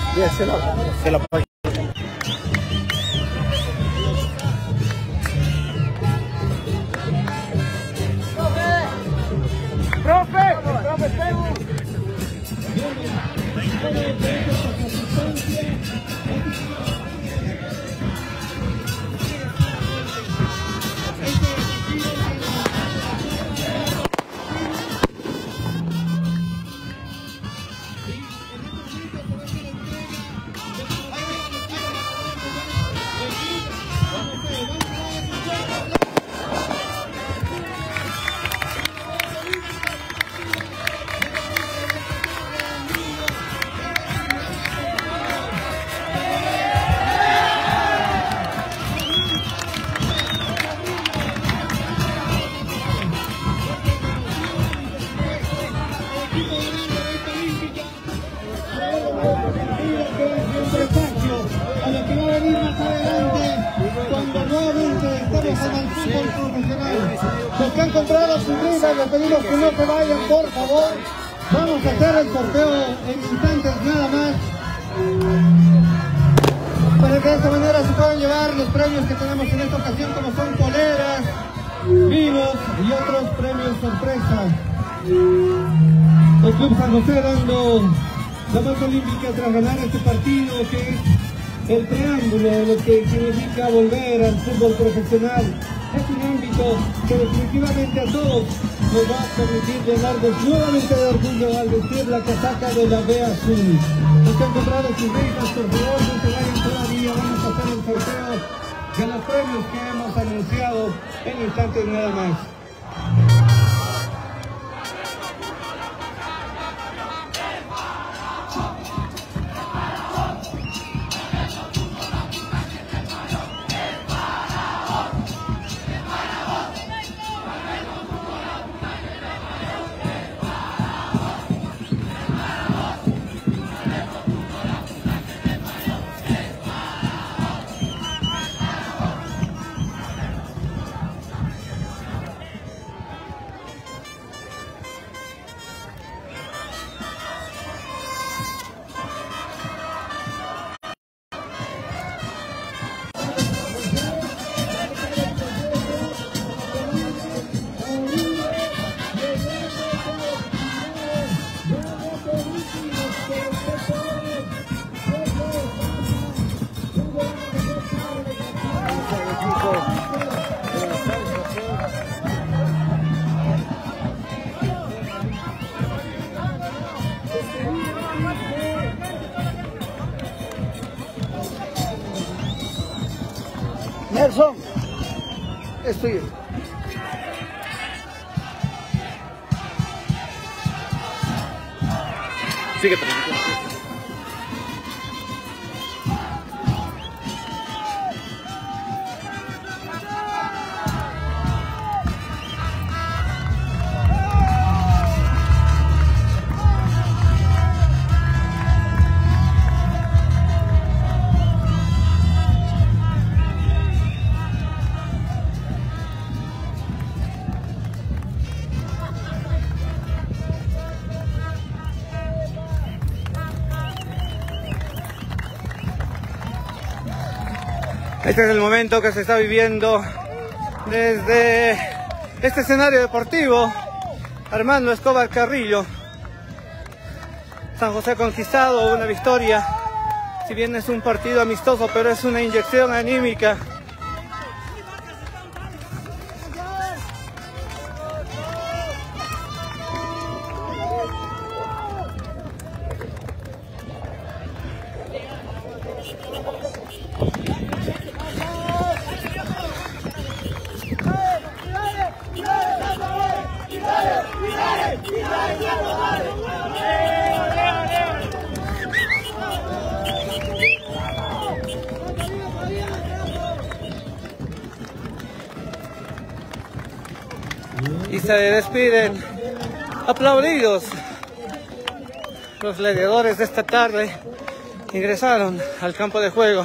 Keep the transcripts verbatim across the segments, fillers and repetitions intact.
Ya se la, se la pagué. ¡Profe! ¡Profe, Perú! A lo que va a venir más adelante, cuando nuevamente estamos en el fútbol profesional. Los que han comprado sus rifas, les pedimos que no se vayan, por favor. Vamos a hacer el sorteo en instantes nada más, para que de esta manera se puedan llevar los premios que tenemos en esta ocasión, como son poleras, vinos y otros premios sorpresa. El Club San José dando la más olímpica tras ganar este partido, que es el preámbulo de lo que significa volver al fútbol profesional. Es un ámbito que definitivamente a todos nos va a permitir llenarnos nuevamente de orgullo al vestir la casaca de la B Azul. Los que han comprado sus rifas, por favor, no se vayan todavía. Vamos a hacer el sorteo de los premios que hemos anunciado en instantes nada más. Nelson, es tuyo. Sigue transmitiendo. Este es el momento que se está viviendo desde este escenario deportivo Armando Escobar Carrillo. San José ha conquistado una victoria, si bien es un partido amistoso, pero es una inyección anímica. Y se despiden aplaudidos. Los gladiadores de esta tarde ingresaron al campo de juego.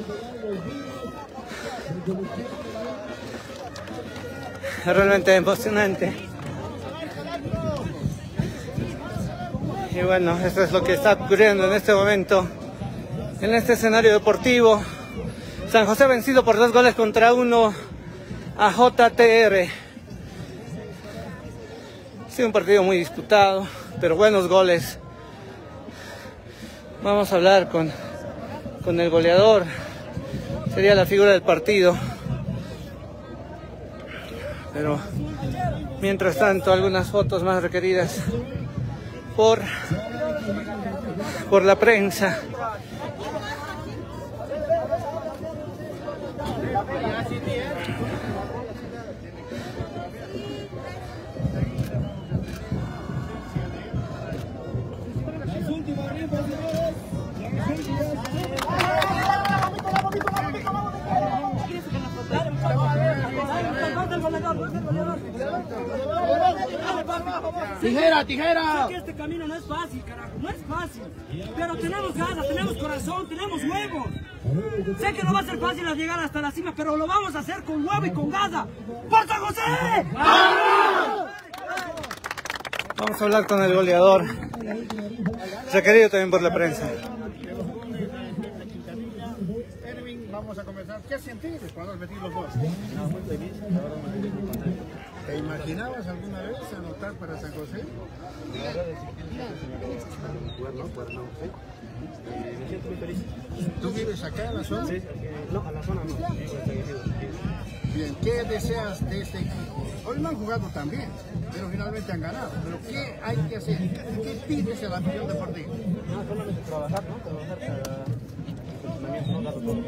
Es realmente emocionante. Y bueno, esto es lo que está ocurriendo en este momento En este escenario deportivo, San José vencido por dos goles contra uno a J T R. Ha sido un partido muy disputado, pero buenos goles. Vamos a hablar con, con el goleador. Sería la figura del partido. Pero mientras tanto, algunas fotos más requeridas por, por la prensa. Tijera, tijera. Sé que este camino no es fácil, carajo, no es fácil. Pero tenemos ganas, tenemos corazón, tenemos huevos. Sé que no va a ser fácil llegar hasta la cima, pero lo vamos a hacer con huevo y con gaza. ¡Por San José! Vamos a hablar con el goleador, requerido también por la prensa. Vamos a comenzar. ¿Qué sentiste cuando has metido los goles? No, muy feliz, la verdad muy feliz, muy contento. ¿Te imaginabas alguna vez anotar para San José? La verdad es que quise jugar, ¿no? Para San José. Y me siento muy feliz. ¿Tú vives acá en la zona? Sí, eh, no, a la zona no, vivo en San Isidro. Bien, ¿qué deseas de este equipo? Hoy no han jugado tan bien, pero finalmente han ganado. ¿Pero qué hay que hacer? ¿Qué pides a la afición deportiva? No, solamente trabajar, ¿no? Trabajar para el funcionamiento, no darlo todo.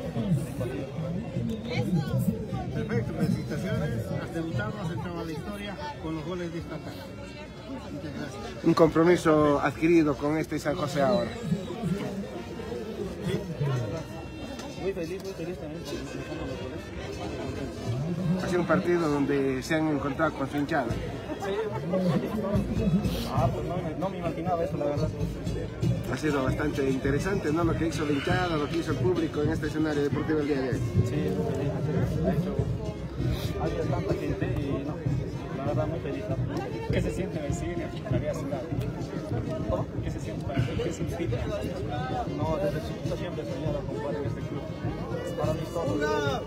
Perfecto, felicitaciones. Has debutado, has entrado a la historia con los goles de esta tarde. Muchas gracias. Un compromiso adquirido con este San José ahora. Muy feliz, muy feliz también por manejando los goles. Ha sido un partido donde se han encontrado con su hinchada. Sí, ah, pues no, no me imaginaba eso, la verdad. Ha sido bastante interesante, ¿no? Lo que hizo la hinchada, lo que hizo el público en este escenario deportivo el día de hoy. Sí, muy feliz. Ha hecho, había tanta gente y no, la verdad muy feliz. ¿Qué se siente decir la vida ciudad? ¿Cómo? ¿Qué se siente para ti? ¿Qué significa? No, desde chiquito siempre he soñado con jugar en este club. Para mí todo.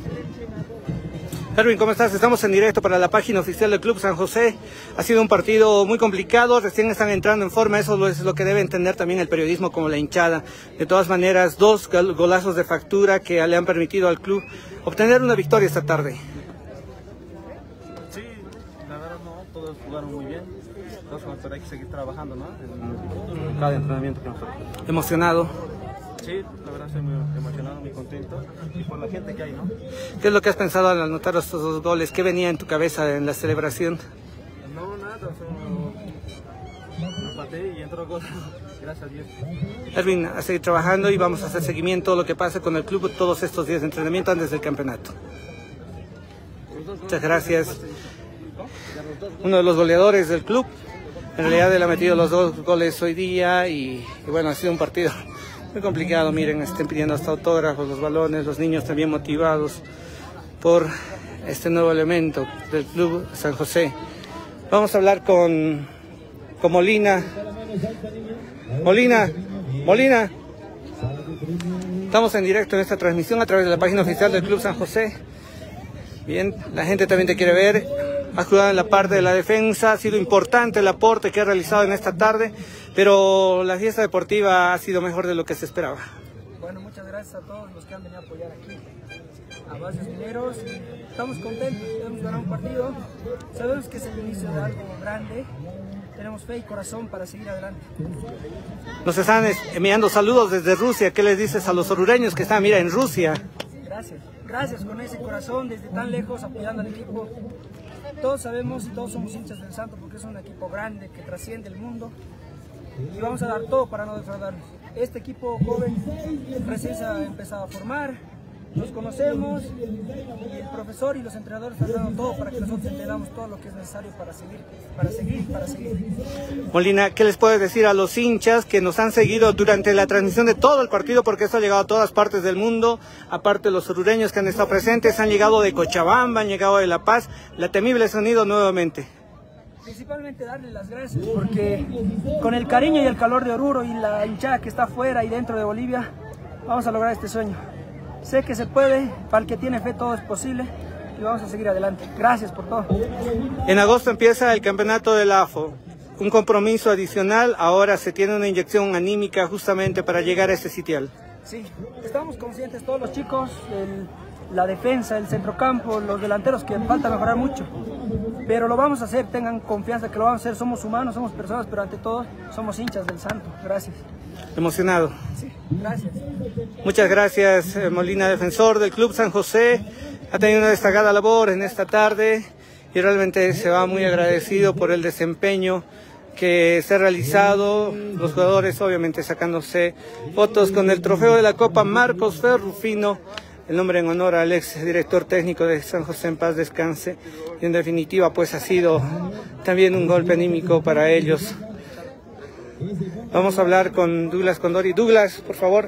Erwin, ¿cómo estás? Estamos en directo para la página oficial del Club San José. Ha sido un partido muy complicado, recién están entrando en forma, eso es lo que debe entender también el periodismo como la hinchada. De todas maneras, dos golazos de factura que le han permitido al club obtener una victoria esta tarde. Sí, la verdad no, todos jugaron muy bien. Entonces, pero hay que seguir trabajando, ¿no? En cada entrenamiento que nosotros. Emocionado. Sí, la verdad estoy muy emocionado, muy contento y por la gente que hay, ¿no? ¿Qué es lo que has pensado al anotar estos dos goles? ¿Qué venía en tu cabeza en la celebración? No, nada, solo empaté y entró gol. Gracias a Dios. Erwin, a seguir trabajando y vamos a hacer seguimiento de lo que pasa con el club todos estos días de entrenamiento antes del campeonato. Muchas gracias. Uno de los goleadores del club, en realidad él ha metido los dos goles hoy día y, y bueno, ha sido un partido muy complicado. Miren, estén pidiendo hasta autógrafos, los balones, los niños también motivados por este nuevo elemento del Club San José. Vamos a hablar con, con Molina. Molina, Molina. Estamos en directo en esta transmisión a través de la página oficial del Club San José. Bien, la gente también te quiere ver. Has jugado en la parte de la defensa, ha sido importante el aporte que has realizado en esta tarde, pero la fiesta deportiva ha sido mejor de lo que se esperaba. Bueno, muchas gracias a todos los que han venido a apoyar aquí, a Bases Mineros. Estamos contentos, hemos ganado un partido, sabemos que es el inicio de algo grande, tenemos fe y corazón para seguir adelante. Nos están enviando saludos desde Rusia. ¿Qué les dices a los orureños que están, mira, en Rusia? Gracias, gracias con ese corazón desde tan lejos apoyando al equipo. Todos sabemos y todos somos hinchas del Santo porque es un equipo grande que trasciende el mundo y vamos a dar todo para no defraudarnos. Este equipo joven recién se ha empezado a formar, nos conocemos y el profesor y los entrenadores están dando todo para que nosotros entendamos todo lo que es necesario para seguir, para seguir, para seguir. Molina, ¿qué les puedes decir a los hinchas que nos han seguido durante la transmisión de todo el partido? Porque esto ha llegado a todas partes del mundo, aparte de los orureños que han estado presentes, han llegado de Cochabamba, han llegado de La Paz, la temible sonido nuevamente. Principalmente darle las gracias porque con el cariño y el calor de Oruro y la hinchada que está afuera y dentro de Bolivia, vamos a lograr este sueño. Sé que se puede, para el que tiene fe todo es posible y vamos a seguir adelante. Gracias por todo. En agosto empieza el campeonato del A F O, un compromiso adicional, ahora se tiene una inyección anímica justamente para llegar a este sitial. Sí, estamos conscientes todos los chicos, el, la defensa, el centrocampo, los delanteros, que falta mejorar mucho, pero lo vamos a hacer, tengan confianza que lo vamos a hacer, somos humanos, somos personas, pero ante todo somos hinchas del Santo. Gracias. Emocionado. Sí, gracias. Muchas gracias, Molina, defensor del Club San José. Ha tenido una destacada labor en esta tarde y realmente se va muy agradecido por el desempeño que se ha realizado. Los jugadores obviamente sacándose fotos con el trofeo de la Copa Marcos Ferrufino, el nombre en honor al ex director técnico de San José, en paz descanse. Y en definitiva pues ha sido también un golpe anímico para ellos. Vamos a hablar con Douglas Condori. Douglas, por favor.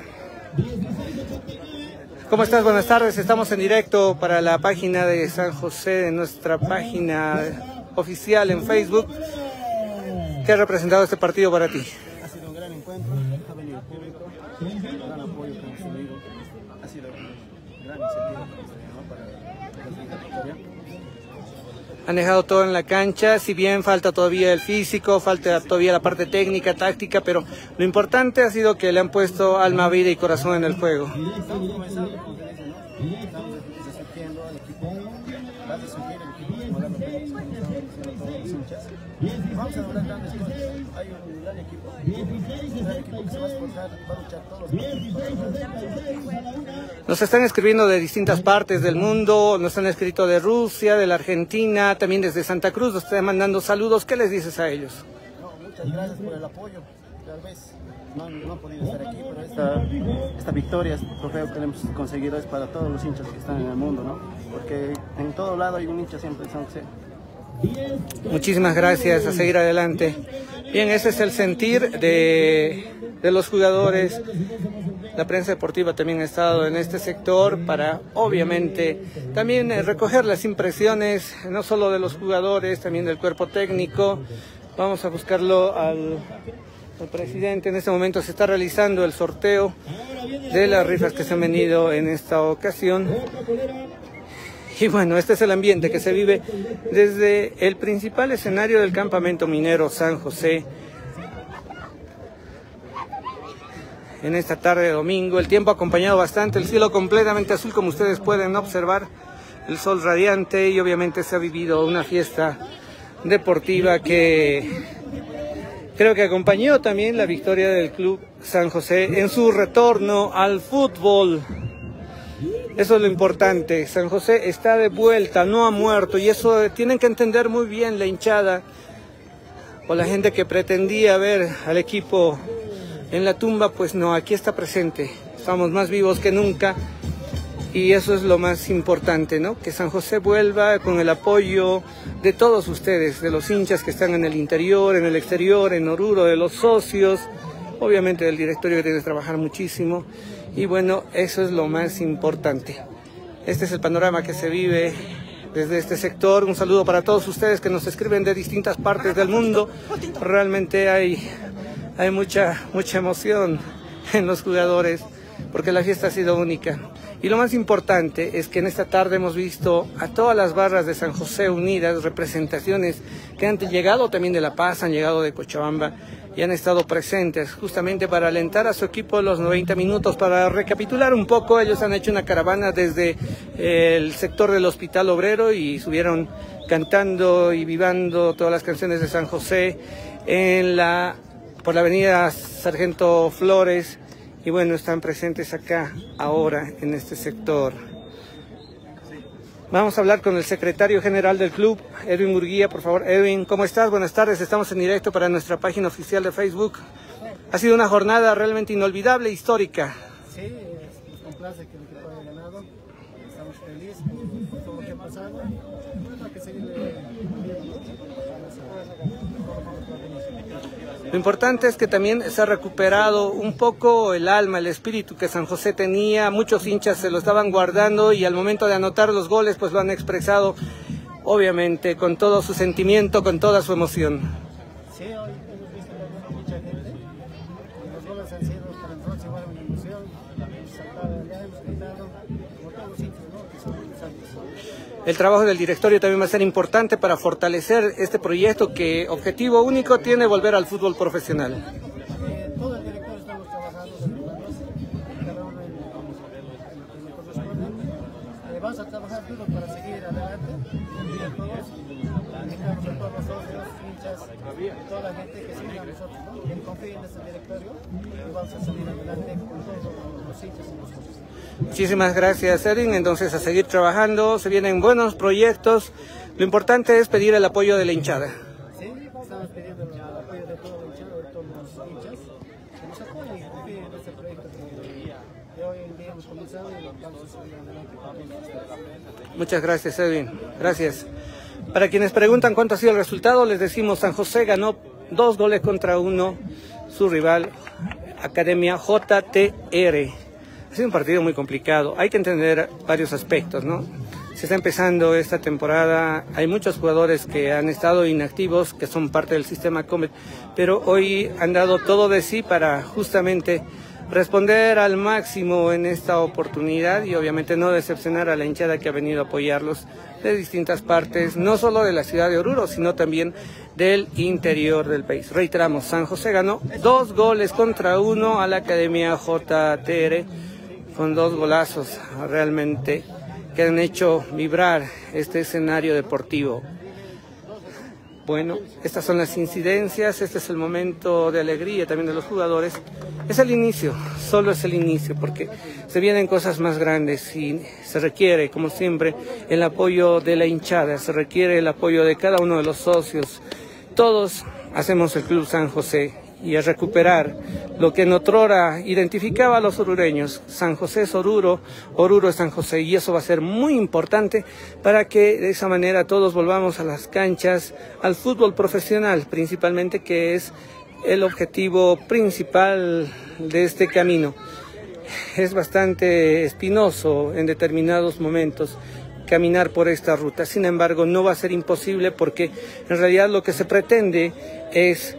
¿Cómo estás? Buenas tardes. Estamos en directo para la página de San José, de nuestra página oficial en Facebook. ¿Qué ha representado este partido para ti? Ha sido un gran encuentro, ha venido el público, gran apoyo que hemos tenido, ha sido una gran iniciativa para la victoria. Han dejado todo en la cancha, si bien falta todavía el físico, falta todavía la parte técnica, táctica, pero lo importante ha sido que le han puesto alma, vida y corazón en el juego. Estamos comenzando, como te dicen, ¿no? Estamos resurgiendo al equipo, va a resurgir el equipo como lo que estamos haciendo todos los hinchas. Y vamos a lograr grandes cosas. Hay un gran equipo, un gran equipo que se va a esforzar, va a luchar todos los partidos. Nos están escribiendo de distintas partes del mundo, nos han escrito de Rusia, de la Argentina, también desde Santa Cruz, nos están mandando saludos. ¿Qué les dices a ellos? No, muchas gracias por el apoyo. Tal vez no, no han podido estar aquí, pero esta, esta victoria, este trofeo que hemos conseguido es para todos los hinchas que están en el mundo, ¿no? Porque en todo lado hay un hincha siempre de San José. Muchísimas gracias, a seguir adelante. Bien, ese es el sentir de, de los jugadores. La prensa deportiva también ha estado en este sector para, obviamente, también eh, recoger las impresiones, no solo de los jugadores, también del cuerpo técnico. Vamos a buscarlo al, al presidente. En este momento se está realizando el sorteo de las rifas que se han venido en esta ocasión. Y bueno, este es el ambiente que se vive desde el principal escenario del campamento minero San José. En esta tarde de domingo, el tiempo ha acompañado bastante, el cielo completamente azul como ustedes pueden observar, el sol radiante, y obviamente se ha vivido una fiesta deportiva que creo que acompañó también la victoria del Club San José en su retorno al fútbol. Eso es lo importante, San José está de vuelta, no ha muerto, y eso tienen que entender muy bien la hinchada o la gente que pretendía ver al equipo en la tumba. Pues no, aquí está presente, estamos más vivos que nunca y eso es lo más importante, ¿no? Que San José vuelva con el apoyo de todos ustedes, de los hinchas que están en el interior, en el exterior, en Oruro, de los socios, obviamente del directorio que tiene que trabajar muchísimo. Y bueno, eso es lo más importante. Este es el panorama que se vive desde este sector. Un saludo para todos ustedes que nos escriben de distintas partes del mundo. Realmente hay, hay mucha, mucha emoción en los jugadores porque la fiesta ha sido única. Y lo más importante es que en esta tarde hemos visto a todas las barras de San José unidas, representaciones que han llegado también de La Paz, han llegado de Cochabamba y han estado presentes justamente para alentar a su equipo los noventa minutos. Para recapitular un poco, ellos han hecho una caravana desde el sector del Hospital Obrero y subieron cantando y vivando todas las canciones de San José en la, por la avenida Sargento Flores. Y bueno, están presentes acá ahora en este sector. Vamos a hablar con el secretario general del club, Edwin Murguía, por favor. Edwin, ¿cómo estás? Buenas tardes, estamos en directo para nuestra página oficial de Facebook. Ha sido una jornada realmente inolvidable, histórica. Sí, nos complace que el equipo haya ganado, estamos felices por todo lo que ha pasado. Bueno, hay que seguirle. Lo importante es que también se ha recuperado un poco el alma, el espíritu que San José tenía. Muchos hinchas se lo estaban guardando y al momento de anotar los goles pues lo han expresado, obviamente, con todo su sentimiento, con toda su emoción. Sí, hoy hemos visto mucha gente. Los goles han sido para nosotros igual una emoción, hemos saltado allá, hemos gritado, como todos los hinchas, ¿no? Que son santos. El trabajo del directorio también va a ser importante para fortalecer este proyecto que objetivo único tiene volver al fútbol profesional. Eh, todo el directorio estamos trabajando de hermanos, cada uno en, en, en, en lo que corresponde. Eh, vamos a trabajar duro para seguir adelante, y a todos, invitamos a todos los socios, hinchas, a toda la gente que siga a nosotros, ¿no? Que confíe en este directorio y vamos a salir adelante con todos los hinchas y los socios. Muchísimas gracias, Edwin. Entonces, a seguir trabajando, se vienen buenos proyectos. Lo importante es pedir el apoyo de la hinchada. Sí, estamos pidiendo el apoyo de toda la hinchada, de todos los hinchas, que nos apoyen y confíen en este proyecto que, que hoy en día hemos comenzado y vamos a salir adelante con todos ustedes. Muchas gracias, Edwin. Gracias. Para quienes preguntan cuánto ha sido el resultado, les decimos San José ganó dos goles contra uno, su rival, Academia J T R. Ha sido un partido muy complicado, hay que entender varios aspectos, ¿no? Se está empezando esta temporada, hay muchos jugadores que han estado inactivos, que son parte del sistema Comet, pero hoy han dado todo de sí para justamente responder al máximo en esta oportunidad y obviamente no decepcionar a la hinchada que ha venido a apoyarlos de distintas partes, no solo de la ciudad de Oruro, sino también del interior del país. Reiteramos, San José ganó dos goles contra uno a la Academia J T R, con dos golazos realmente que han hecho vibrar este escenario deportivo. Bueno, estas son las incidencias, este es el momento de alegría también de los jugadores. Es el inicio, solo es el inicio, porque se vienen cosas más grandes y se requiere, como siempre, el apoyo de la hinchada, se requiere el apoyo de cada uno de los socios. Todos hacemos el Club San José y a recuperar lo que en otrora identificaba a los orureños. San José es Oruro, Oruro es San José, y eso va a ser muy importante para que de esa manera todos volvamos a las canchas, al fútbol profesional principalmente, que es el objetivo principal de este camino. Es bastante espinoso en determinados momentos caminar por esta ruta, sin embargo no va a ser imposible, porque en realidad lo que se pretende es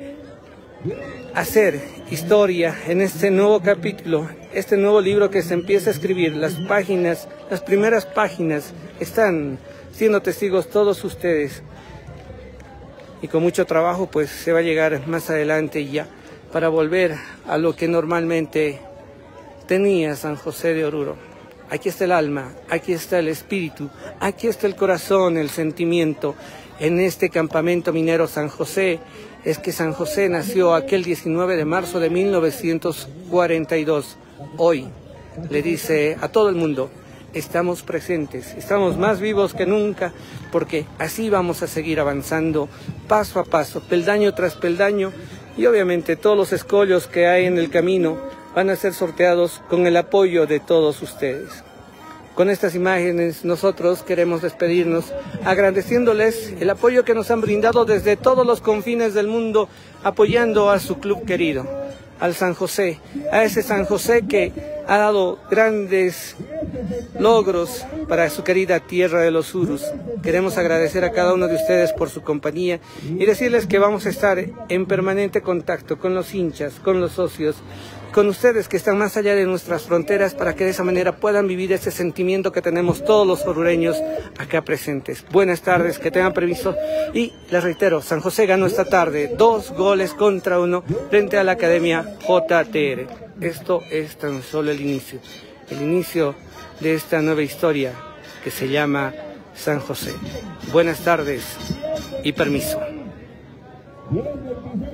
hacer historia en este nuevo capítulo, este nuevo libro que se empieza a escribir. Las páginas, las primeras páginas están siendo testigos todos ustedes, y con mucho trabajo pues se va a llegar más adelante ya para volver a lo que normalmente tenía San José de Oruro. Aquí está el alma, aquí está el espíritu, aquí está el corazón, el sentimiento. En este campamento minero San José, es que San José nació aquel diecinueve de marzo de mil novecientos cuarenta y dos. Hoy le dice a todo el mundo, estamos presentes, estamos más vivos que nunca, porque así vamos a seguir avanzando paso a paso, peldaño tras peldaño, y obviamente todos los escollos que hay en el camino van a ser sorteados con el apoyo de todos ustedes. Con estas imágenes nosotros queremos despedirnos agradeciéndoles el apoyo que nos han brindado desde todos los confines del mundo, apoyando a su club querido, al San José, a ese San José que ha dado grandes logros para su querida tierra de los Urus. Queremos agradecer a cada uno de ustedes por su compañía y decirles que vamos a estar en permanente contacto con los hinchas, con los socios, con ustedes que están más allá de nuestras fronteras, para que de esa manera puedan vivir ese sentimiento que tenemos todos los orureños acá presentes. Buenas tardes, que tengan permiso, y les reitero, San José ganó esta tarde dos goles contra uno frente a la Academia J T R. Esto es tan solo el inicio, el inicio de esta nueva historia que se llama San José. Buenas tardes y permiso.